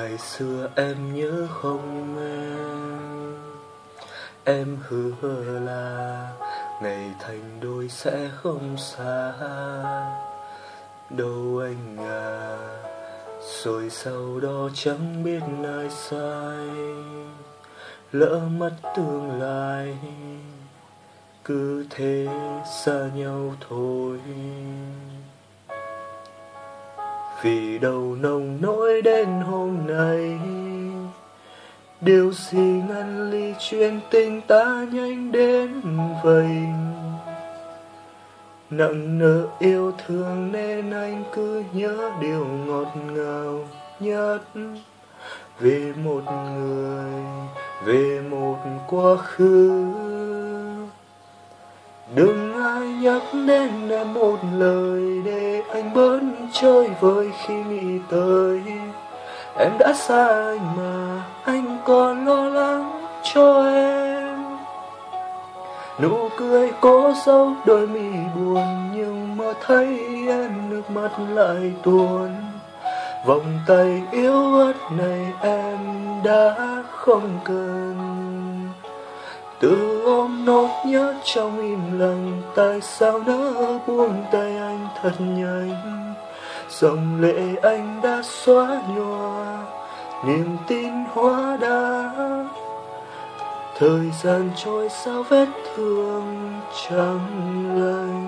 Ngày xưa em nhớ không em hứa là ngày thành đôi sẽ không xa đâu anh à. Rồi sau đó chẳng biết ai sai, lỡ mất tương lai, cứ thế xa nhau thôi. Vì đâu nồng nỗi đến hôm nay, điều gì ngăn ly chuyện tình ta nhanh đến vậy. Nặng nợ yêu thương nên anh cứ nhớ điều ngọt ngào nhất. Về một người, về một quá khứ, đừng ai nhắc đến em một lời để anh bớt chơi vơi khi nghĩ tới. Em đã xa anh mà anh còn lo lắng cho em. Nụ cười cố giấu đôi mi buồn, nhưng mà thấy em nước mắt lại tuôn. Vòng tay yếu ớt này em đã không cần. Tự ôm nỗi nhớ trong im lặng, tại sao nỡ buông tay anh thật nhanh. Dòng lệ anh đã xóa nhòa, niềm tin hóa đá. Thời gian trôi sao vết thương chẳng lành.